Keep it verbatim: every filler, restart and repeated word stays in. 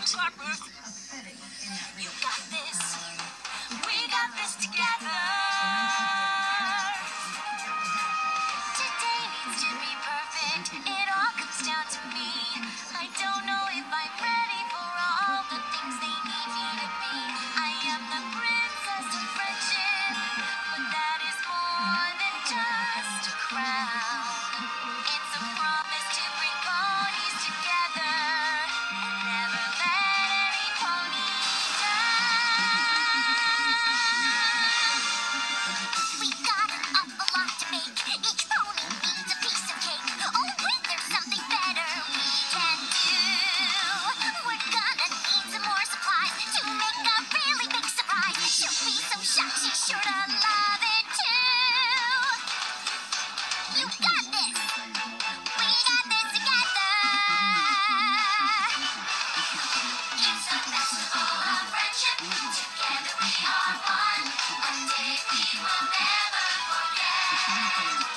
got this. You got this. We got this together. Today needs to be perfect. It all comes down to me. I don't know if I'm ready for all the things they need me to be. I am the princess of friendship, but that is more than just a crown. It's a promise to bring ponies together and never let any pony down. We got an awful lot to make. Each pony needs a piece of cake. Oh, wait, there's something better we can do. We're gonna need some more supplies to make a really big surprise. She'll be so shocked, she's sure to love it too. You got this. We got this together. It's a festival of friendship. Together we are one. A day we will never forget.